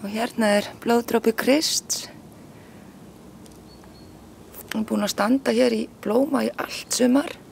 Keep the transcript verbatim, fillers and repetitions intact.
Og hérna er blóðdropi krists. Hún er búin að standa hér í blóma í allt sumar.